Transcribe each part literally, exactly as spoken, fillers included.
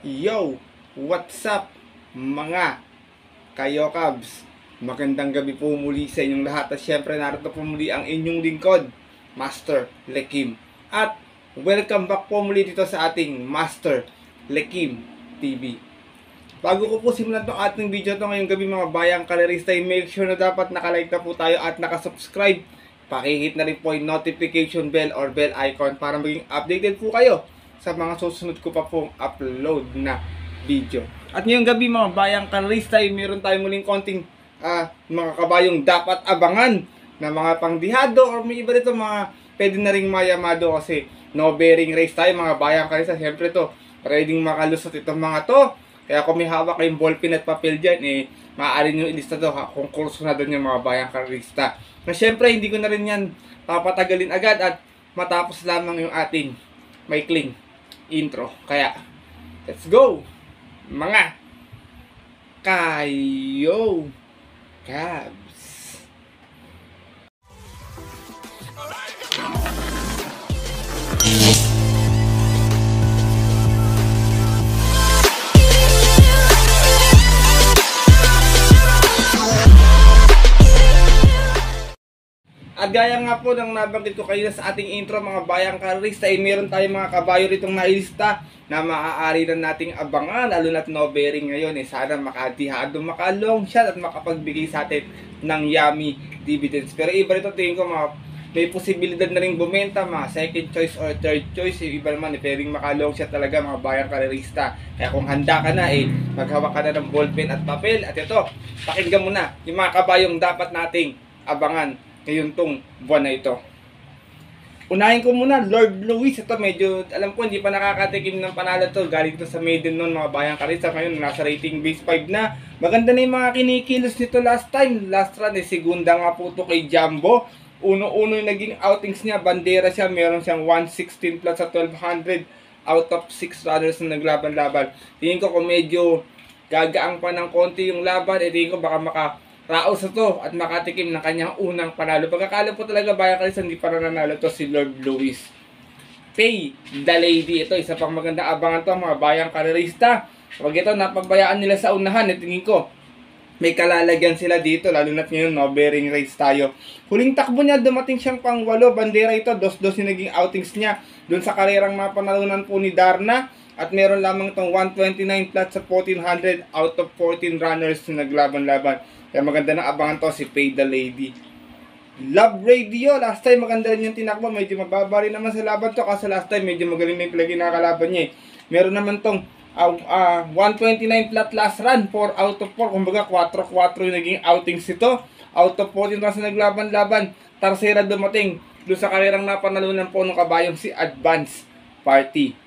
Yo! What's up mga Kayokabs? Magandang gabi po muli sa inyong lahat. At syempre narito po muli ang inyong lingkod, Master Lekim. At welcome back po muli dito sa ating Master Lekim T V. Bago ko po simulan itong ating video ito ngayong gabi mga bayang kalerista, make sure na dapat nakalike na po tayo at nakasubscribe. Pakihit na rin po yung notification bell or bell icon para maging updated po kayo sa mga susunod ko pa pong upload na video. At ngayong gabi mga bayang kalerista, meron tayong muling konting uh, mga kabayong dapat abangan na mga pangdihado or may iba dito mga pwede na rin mayamado kasi no bearing race tayo mga bayang kalerista. Siyempre to, ready makalusot itong mga to. Kaya kung may hawak kayong ballpen at papel dyan, eh, maaari nyo ilista to, ha, kung kurso na doon yung mga bayang kalerista. Na syempre, hindi ko na rin yan papatagalin agad at matapos lamang yung ating maikling intro. Kaya, let's go! Mga Kayo Cabs! At gaya nga po ng nabanggit ko kayo sa ating intro mga bayang kalerista, ay meron tayong mga kabayo ritong nailista na maaari na nating abangan, lalo na't no bearing ngayon. Eh, sana makadihado, makalong shot at makapagbigay sa atin ng yummy dividends. Pero iba rito tingin ko mga may posibilidad na rin bumenta, mga second choice or third choice. Yung iba naman, eh, pwedeng makalong shot talaga mga bayang kalerista. Kaya kung handa ka na, eh, maghawak ka na ng ballpen at papel. At ito, pakinggan mo na yung mga kabayong dapat nating abangan ngayon tong buwan na ito. Unahin ko muna, Lord Luis. Ito medyo, alam ko, hindi pa nakakatikim ng panalo to. Galing to sa maiden noon, mga bayang kalerista. Ngayon, nasa rating base five na. Maganda na yung mga kinikilos nito last time. Last run, eh, segunda nga po to kay Jumbo. Uno-uno yung naging outings niya. Bandera siya, meron siyang one sixteen plus sa twelve hundred out of six runners na naglaban-laban. Tingin ko kung medyo gagaang pa ng konti yung laban, eh, tingin ko baka maka raos na to at makatikim ng kanyang unang panalo. Pagkakala po talaga bayang kalerista, hindi pa nanalo to si Lord Luis. Pay the Lady. Ito, isa pang magandang abangan to mga bayang kalerista. Pag ito, napagbayaan nila sa unahan, eh, tingin ko may kalalagyan sila dito, lalo na't ngayon no bearing race tayo. Huling takbo niya, dumating siyang pang walo. Bandera ito, dos-dos yung naging outings niya doon sa karerang mapanalunan po ni Darna. At meron lamang itong one twenty-nine plus sa fourteen hundred out of fourteen runners na naglaban-laban. Kaya maganda na abangan to si Pay the Lady. Love Radio, last time maganda rin yung tinakbo. Medyo mababa rin naman sa laban to kasi last time medyo magaling na yung plagi nakakalaban niya eh. Meron naman tong uh, uh, one twenty-nine flat last run, four out of four. Kumbaga four four yung naging outings ito. Out of fourteen runs na naglaban-laban. Tarsera dumating doon sa karerang napanalunan po ng kabayong si Advance Party.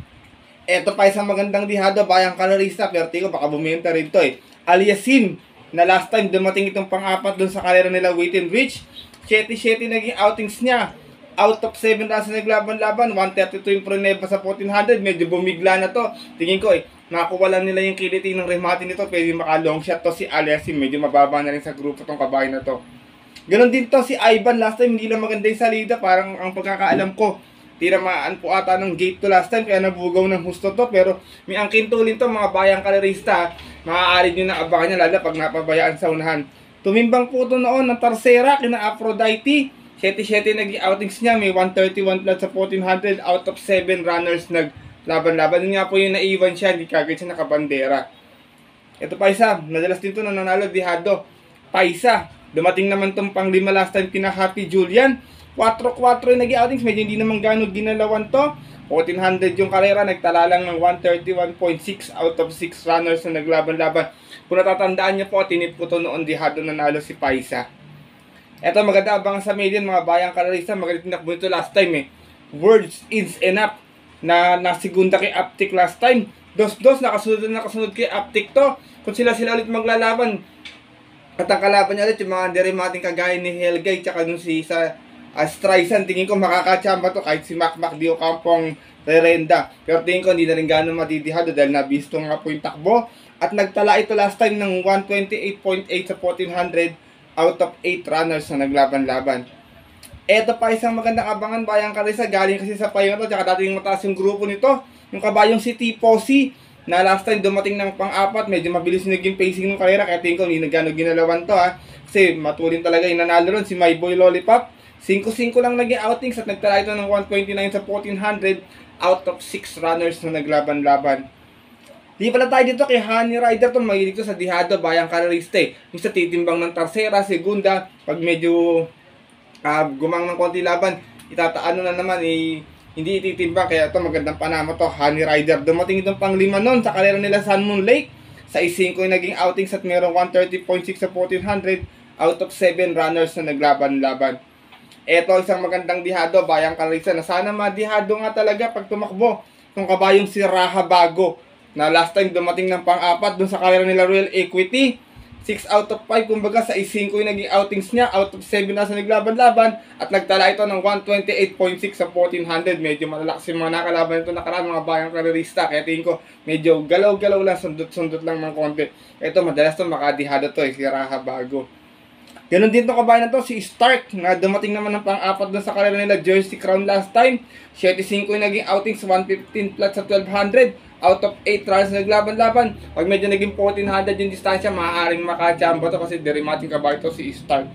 Eto pa isang magandang dihado bayang kalerista, pero tingko baka bumenta rin to eh. Aliasin na last time dumating itong pang-apat doon sa karera nila Wait and Reach. seven seven naging outings niya. Out of seven runs na naglaban-laban, one thirty-two yung proneba sa fourteen hundred. Medyo bumigla na to. Tingin ko eh, nakuha lang nila yung kiliti ng remate nito. Pwede maka-long shot to si Aliasin. Medyo mababa na rin sa grupo tong kabayo na to. Ganon din to si Ivan. Last time hindi lang maganda yung salida. Parang ang pagkakaalam ko, tiramaan po ata ng gate to last time, kaya nabugaw ng husto to. Pero may angkin tulin to mga bayang kalerista. Maaari nyo na abangan niya, lalo pag napabayaan sa unahan. Tumimbang po ito noon ng Tarsera kina Aphrodite. seven seven naging outings niya, may one thirty-one plus sa fourteen hundred out of seven runners naglaban-laban. Yun nga po yung naiwan siya, hindi kagad siya nakabandera. Ito pa isa, madalas din to na nanalo dihado. Paisa, dumating naman tong pang lima last time kina Happy Julian. four four yung naging outings, medyo hindi naman gano'ng ginalawan to. fourteen hundred yung karera, nagtala lang ng one thirty-one point six out of six runners na naglaban-laban. Kung natatandaan niyo po, tinip ko to noon dihado nanalo si Paisa. Eto maganda abang sa maiden mga bayang kalerista, magalit tinakbo ito last time eh. Words is enough na nasigunda kay Aptic last time. Dos-dos, nakasunod na nakasunod kay Aptic to. Kung sila-sila ulit maglalaban, at ang kalaban niya ulit yung mga derimating kagaya ni Helgay tsaka dun si sa Uh, Streisand, tingin ko makakachamba to kahit si Mac Mac Di Ocampo ang rerenda. Pero tingin ko hindi na rin gano'ng matitihado dahil nabisto nga po yung takbo. At nagtala ito last time ng one twenty-eight point eight sa fourteen hundred out of eight runners na naglaban-laban. Eto pa isang magandang abangan bayang kalerista, galing kasi sa payo to, tsaka dating mataas yung grupo nito, yung kabayong si Tiposi. na last time dumating ng pang-apat, medyo mabilis naging pacing ng karera, kaya tingin ko hindi nagano ginalawan to ha. Kasi matulin talaga yung nanalo ron, si My Boy Lollipop. five five lang naging outings at nagtala ito ng one twenty-nine sa fourteen hundred out of six runners na naglaban-laban. Di pala tayo dito kay Honey Rider, to mahilig to sa dihado, bayang karerista eh. Yung sa titimbang ng tarsera, segunda, pag medyo uh, gumang ng konti laban, itataano na naman eh, hindi ititimbang, kaya ito magandang panama to, Honey Rider. Dumating itong panglima nun sa karera nila Sun Moon Lake. Sa five yung naging outings at mayroong one thirty point six sa fourteen hundred out of seven runners na naglaban-laban. Ito isang magandang dihado, bayang karerista na sana madihado nga talaga pag tumakbo. Itong kabayong si Raha Bago, na last time dumating ng pang-apat dun sa karera nila Royal Equity. six out of five, kumbaga sa five yung naging outings niya, out of seven na sa naglaban-laban, at nagtala ito ng one twenty-eight point six sa fourteen hundred. Medyo malalakas yung mga nakalaban ito nakaraan, mga bayang karerista, kaya tingin ko medyo galaw-galaw lang, sundot-sundot lang ng konti. Ito madalas to makadihado to eh, si Raha Bago. Ganon din to kabayan na to, si Stark, na dumating naman ng pang-apat dun sa karera nila Jersey Crown last time. seven five yung naging outings, one fifteen flat sa twelve hundred. Out of eight runs naglaban-laban. Pag medyo naging fourteen hundred yung distansya, maaaring makachamba to kasi derimating kabayo to si Stark.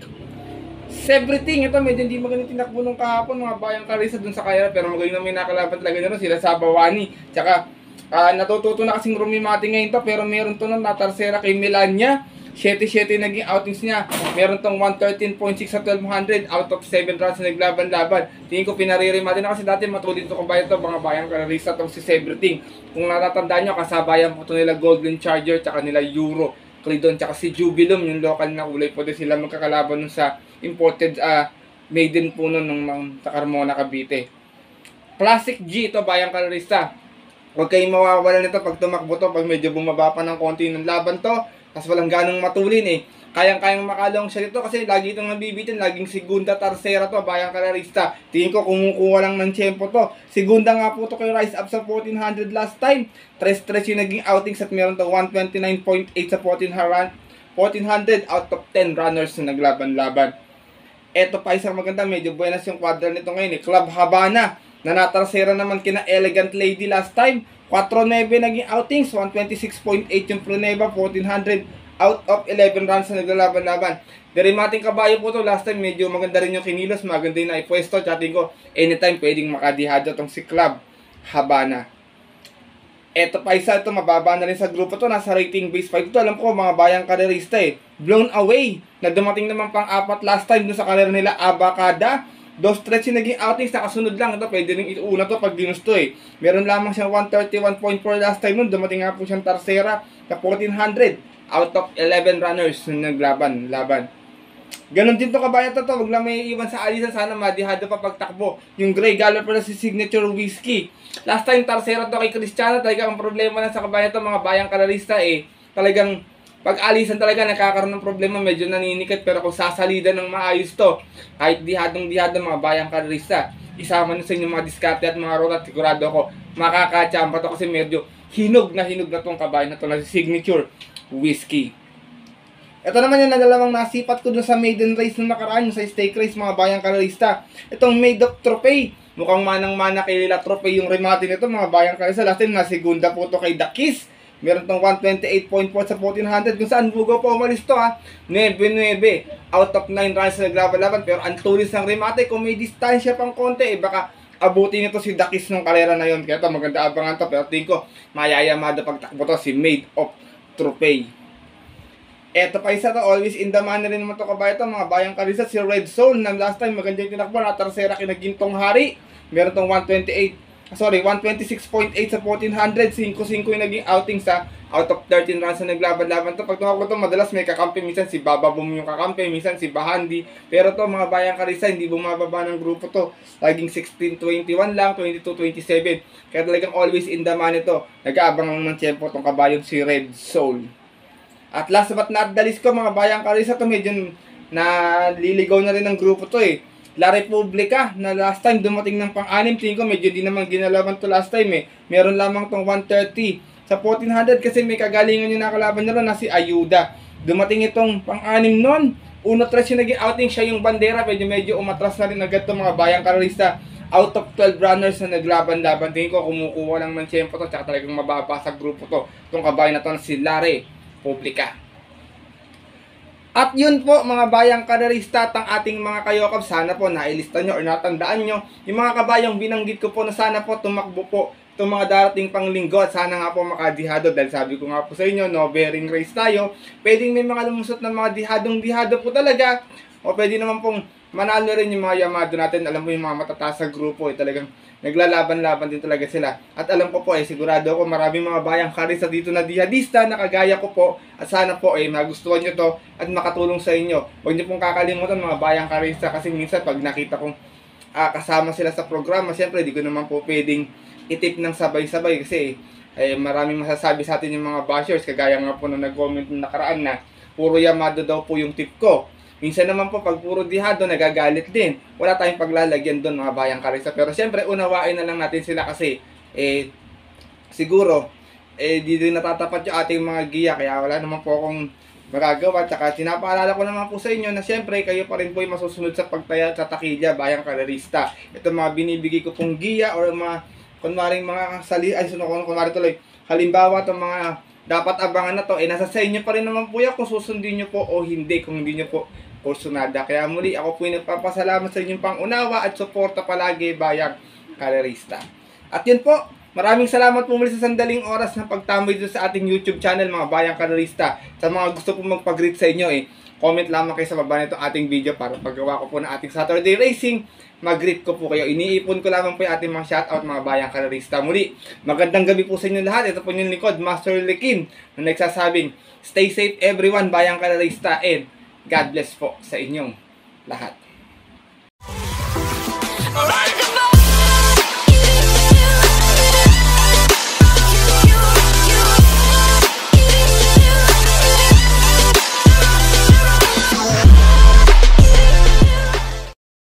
Everything, ito medyo hindi magaling tinakbo nung kahapon, mga bayang karisa dun sa kaya, pero magaling na may nakalaban talaga nyo sila sa Bawani. Tsaka uh, natututo na kasing rumimati ngayon to, pero meron to nung natarsera kay Melania. seven seven naging outings niya. Meron tong one thirteen point six sa twelve hundred out of seven runs na naglaban-laban. Tingin ko pinaririmatin na kasi dati matulid ito kabayan to, mga bayang karerista tong si Everything. Kung natatandaan nyo, kasabayan po ito nila Golden Charger, tsaka nila Euro, Clydon, tsaka si Jubilum, yung local na kulay. Pwede sila magkakalaban nun sa imported uh, maiden po nun ng, ng sa Carmona, Cavite. Classic G ito, bayang karerista. Huwag kayong mawawala nito pag tumakbo to, pag medyo bumaba pa ng konti ng laban to, kasi walang ganong matulin eh. Kayang-kayang makalong siya dito kasi lagi itong nabibitin. Laging segunda, tarsera to, bayang karerista. Tingin ko kumukuha lang ng tiyempo to. Segunda nga po to kay Rise Up sa fourteen hundred last time. Tres-tres yung naging outings at meron to one twenty-nine point eight sa fourteen hundred out of ten runners na naglaban-laban. Eto pa isang maganda, medyo buenas yung quadra nito ngayon eh. Club Habana, na natarsera naman kina Elegant Lady last time. four nine naging outings, one twenty-six point eight yung Proneva, fourteen hundred out of eleven runs na naglalaban-laban. Derimating kabayo po to, last time medyo maganda rin yung kinilos, maganda yung naipwesto, chatting ko, anytime pwedeng makadihado tong si Club Habana. Eto pa isa, ito mababa na rin sa grupo to, nasa rating base five to, alam ko mga bayang karerista eh. Blown Away, na dumating naman pang-apat last time dun sa karera nila Abacada. Dos stretch yung naging outings, nakasunod lang. Ito, pwede rin iuna to pag ginusto eh. Meron lamang siyang one thirty-one point four last time nun. Dumating nga po siyang tarsera na fourteen hundred out of eleven runners na naglaban. Laban. Ganon din to kabayan to to. Huwag lang may iwan sa alisan. Sana madihado pa pagtakbo. Yung Grey Galloper na si Signature Whiskey. Last time tarsera to kay Cristiano. Talagang ang problema na sa kabayan to, mga bayang karerista eh. Talagang pag alisan talaga nakakaroon ng problema, medyo naninikat, pero kung sasalida ng maayos to, kahit dihadong-dihado mga bayang karerista, isama nyo sa inyo mga diskarte at mga roll, at sigurado ako makakachamba to kasi medyo hinog na hinog na tong kabayan na to na Signature Whiskey. Ito naman yung nagalawang nasipat ko dun sa maiden race na nakaraan, yung sa stake race, mga bayang karerista. Itong Made of Trophy, mukhang manang-mana kay Lila Trophy yung remate nito, mga bayang karerista. Last time na segunda po to kay The Kiss. Meron tong one twenty-eight point four sa fourteen hundred, kung saan bugaw pa umalis to ha. nine nine out of nine runs na naglaban-laban, pero ang tulis ng remate. Kung may distansya pang konti, eh baka abutin nito si Dakis nung karera na yon. Kaya ito maganda abangan to, pero tingin ko mayayamada pagtakbo to si Made of Trophy. Eto pa isa to, always in the manner rin naman to kabayan to, mga bayang karisa, si Red Soul na last time maganda yung tinakbo, natarsera kinagintong hari. Meron tong one twenty-eight, sorry, one twenty-six point eight sa fourteen hundred, five five yung naging outing sa out of thirteen runs na naglaban-laban to. Pag tumakbo to, madalas may kakampi, minsan si Baba Boom yung kakampi, minsan si Bahandi. Pero to, mga bayang karisa, hindi bumababa ng grupo to. Laging sixteen twenty-one lang, twenty-two twenty-seven. Kaya talagang always in the money to. Nag-aabang lang ng tiyempo tong kabayon si Red Soul. At last but not the least ko, mga bayang karisa, to medyo naliligaw na rin ng grupo to eh. La Republica, na last time dumating ng pang-anim, tingin ko medyo di naman ginalaban to last time eh. Meron lamang tong one thirty sa fourteen hundred kasi may kagalingan yung nakalaban nila na si Ayuda. Dumating itong pang-anim nun, uno tres yung naging outing, siya yung bandera, medyo medyo umatras na rin agad to, mga bayang karista. out of twelve runners na naglaban-laban, tingin ko kumukuha lang ng tiyempo to, tsaka talagang mababa sa grupo to, itong kabayo na to si Larry Publica. At yun po mga bayang karerista at ang ating mga kayokab, sana po nailista nyo or natandaan nyo yung mga kabayang binanggit ko po na sana po tumakbo po itong mga darating pang linggo at sana nga po makadihado, dahil sabi ko nga po sa inyo, no bearing race tayo, pwedeng may mga lumusot ng mga dihadong dihado po talaga, o pwede naman pong manalo rin yung mga Yamado natin. Alam mo yung mga matataas sa grupo, eh, talagang naglalaban-laban din talaga sila. At alam ko po, eh, sigurado ako maraming mga bayang karista dito na dihadista na kagaya ko po. At sana po, eh, magustuhan nyo to at makatulong sa inyo. Huwag nyo pong kakalimutan mga bayang karista, kasi minsan pag nakita kong uh, kasama sila sa programa, siyempre di ko naman po pwedeng itip ng sabay-sabay kasi eh, maraming masasabi sa atin yung mga bashers, kagaya nga po na nag-comment na nakaraan na puro Yamado daw po yung tip ko. Minsan naman po, pag puro dihado, nagagalit din. Wala tayong paglalagyan doon mga bayang karista. Pero siyempre, unawain na lang natin sila kasi, eh, siguro, eh, di din natatapat yung ating mga giya. Kaya wala naman po akong magagawa. Tsaka, sinapaalala ko naman po sa inyo na siyempre, kayo pa rin po yung masusunod sa pagtaya sa takilya, bayang karista. Ito mga binibigay ko pong giya or mga, kunwaring mga sali, ay, sunod ko, kunwari tuloy, halimbawa itong mga dapat abangan na to, eh, nasa sa inyo pa rin naman po yan kung susundin nyo po o hindi, kung hindi nyo po kursunada. Kaya muli, ako po yung nagpapasalamat sa inyong pangunawa at suporta palagi bayang karerista. At yun po, maraming salamat po muli sa sandaling oras na pagtambay dito sa ating YouTube channel mga bayang karerista. Sa mga gusto po magpag-greet sa inyo, eh, comment lamang kayo sa baba nito ating video para paggawa ko po na ating Saturday Racing, mag-greet ko po kayo. Iniipon ko lamang po yung ating mga shoutout mga bayang karerista. Muli, magandang gabi po sa inyo lahat. Ito po yung likod, Master Lekin, na nagsasabing, stay safe everyone bayang karerista, and God bless po sa inyong lahat.